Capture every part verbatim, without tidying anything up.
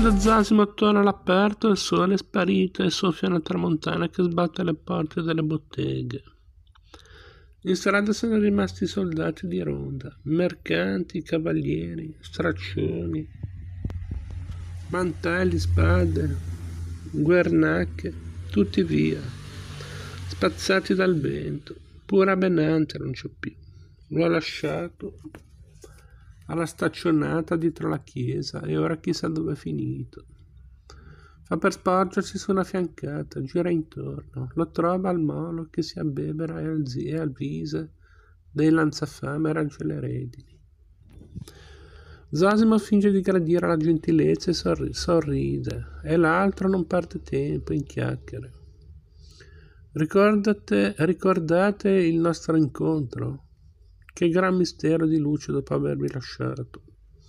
Quando Zosimo torna all'aperto, il sole è sparito e soffia una tramontana che sbatte le porte delle botteghe. In strada sono rimasti i soldati di ronda, mercanti, cavalieri, straccioni, mantelli, spade, guernacche, tutti via, spazzati dal vento. Pure Benante non c'è più. Lo ha lasciato alla staccionata dietro la chiesa e ora chissà dove è finito. Fa per sporgersi su una fiancata, gira intorno, lo trova al molo che si abbevera e al, zi- e al viso dei lanzafame e raggia le redini. Zosimo finge di gradire la gentilezza e sorri- sorride, e l'altro non perde tempo in chiacchiere. Ricordate, ricordate il nostro incontro? Che gran mistero di luce dopo avervi lasciato.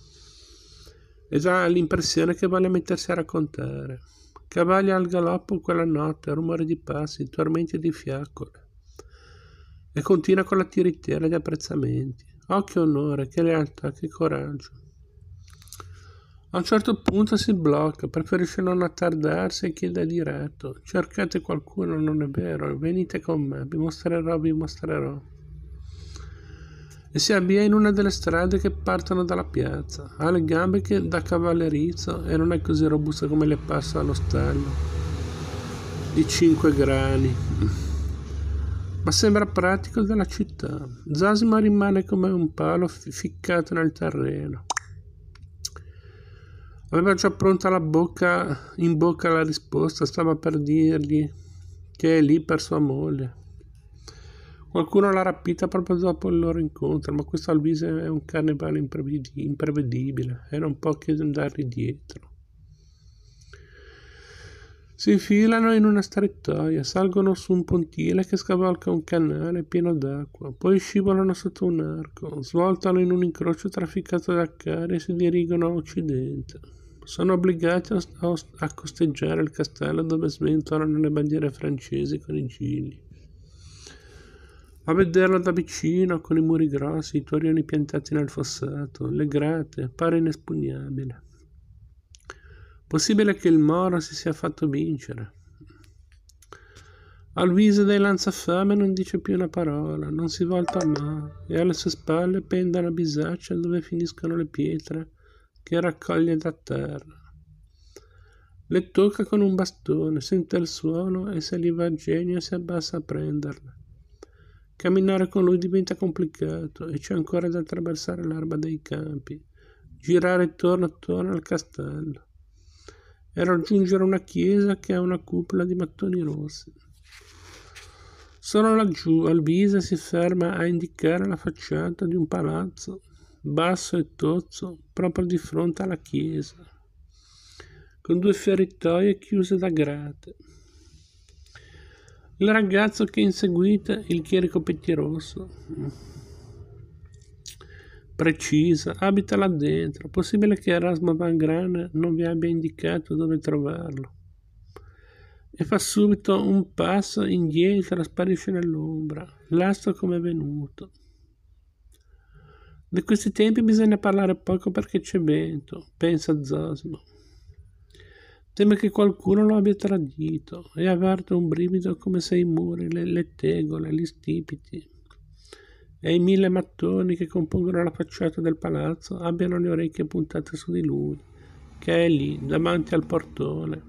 E già l'impressione che voglia mettersi a raccontare. Cavalli al galoppo quella notte, rumore di passi, tormenti di fiaccole. E continua con la tiritera di apprezzamenti. Oh, che onore, che lealtà, che coraggio. A un certo punto si blocca, preferisce non attardarsi e chiede diretto: cercate qualcuno, non è vero? Venite con me, vi mostrerò, vi mostrerò. E si avvia in una delle strade che partono dalla piazza. Ha le gambe che da cavallerizzo e non è così robusta come le passa allo stallo di cinque grani, ma sembra pratico della città. Zosimo rimane come un palo ficcato nel terreno. Aveva già pronta la bocca in bocca la risposta, stava per dirgli che è lì per sua moglie. Qualcuno l'ha rapita proprio dopo il loro incontro, ma questo al viso è un carnevale imprevedibile e non può che andargli dietro. Si infilano in una strettoia, salgono su un pontile che scavalca un canale pieno d'acqua, poi scivolano sotto un arco, svoltano in un incrocio trafficato da carri e si dirigono a occidente. Sono obbligati a, a costeggiare il castello dove sventolano le bandiere francesi con i gigli. A vederlo da vicino, con i muri grossi, i torrioni piantati nel fossato, le grate, pare inespugnabile. Possibile che il Moro si sia fatto vincere. Al viso dei lanzafame non dice più una parola, non si volta mai, e alle sue spalle pende una bisaccia dove finiscono le pietre che raccoglie da terra. Le tocca con un bastone, sente il suono e se gli va genio si abbassa a prenderle. Camminare con lui diventa complicato e c'è ancora da attraversare l'erba dei campi, girare attorno attorno al castello e raggiungere una chiesa che ha una cupola di mattoni rossi. Solo laggiù, al viso, si ferma a indicare la facciata di un palazzo basso e tozzo proprio di fronte alla chiesa, con due feritoie chiuse da grate. Il ragazzo che inseguita il chierico pettirosso, precisa, abita là dentro. Possibile che Erasmo Van Grane non vi abbia indicato dove trovarlo. E fa subito un passo indietro, sparisce nell'ombra, l'astro come è venuto. Di questi tempi bisogna parlare poco perché c'è vento, pensa Zosimo. Teme che qualcuno lo abbia tradito e avverte un brivido come se i muri, le, le tegole, gli stipiti e i mille mattoni che compongono la facciata del palazzo abbiano le orecchie puntate su di lui, che è lì, davanti al portone.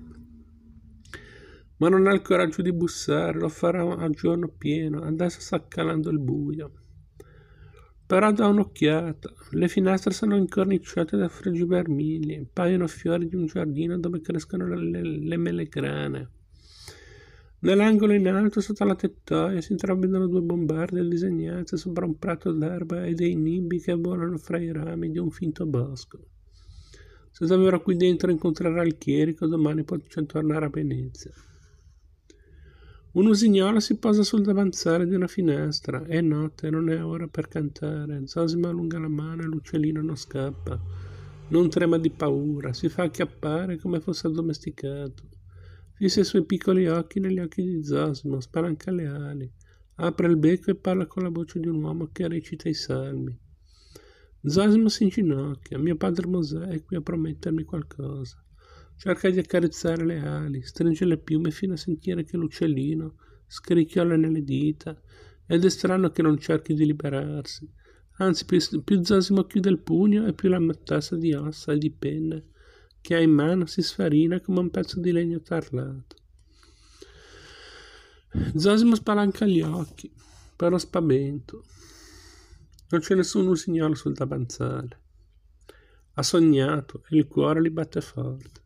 Ma non ha il coraggio di bussare, lo farà a giorno pieno, adesso sta calando il buio. Però dà un'occhiata, le finestre sono incorniciate da fregi vermigli, paiono fiori di un giardino dove crescono le, le, le melegrane. Nell'angolo in alto, sotto la tettoia, si intravedono due bombarde disegnate sopra un prato d'erba e dei nibbi che volano fra i rami di un finto bosco. Se davvero qui dentro incontrerà il chierico, domani potrà tornare a Venezia. Un usignolo si posa sul davanzale di una finestra. È notte, non è ora per cantare. Zosimo allunga la mano e l'uccellino non scappa. Non trema di paura, si fa acchiappare come fosse addomesticato. Fissa i suoi piccoli occhi negli occhi di Zosimo, spalanca le ali, apre il becco e parla con la voce di un uomo che recita i salmi. Zosimo si inginocchia. Mio padre Mosè è qui a promettermi qualcosa. Cerca di accarezzare le ali, stringe le piume fino a sentire che l'uccellino scricchiola nelle dita, ed è strano che non cerchi di liberarsi. Anzi, più, più Zosimo chiude il pugno e più la matassa di ossa e di penne che ha in mano si sfarina come un pezzo di legno tarlato. Zosimo spalanca gli occhi, però spavento. Non c'è nessun usignolo sul davanzale. Ha sognato e il cuore gli batte forte.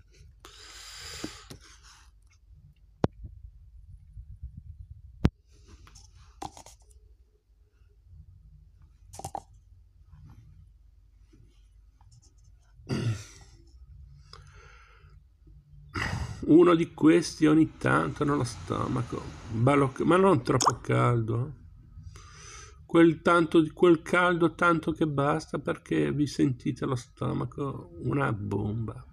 Uno di questi ogni tanto nello stomaco, ma non troppo caldo. Quel, tanto, quel caldo tanto che basta perché vi sentite lo stomaco una bomba.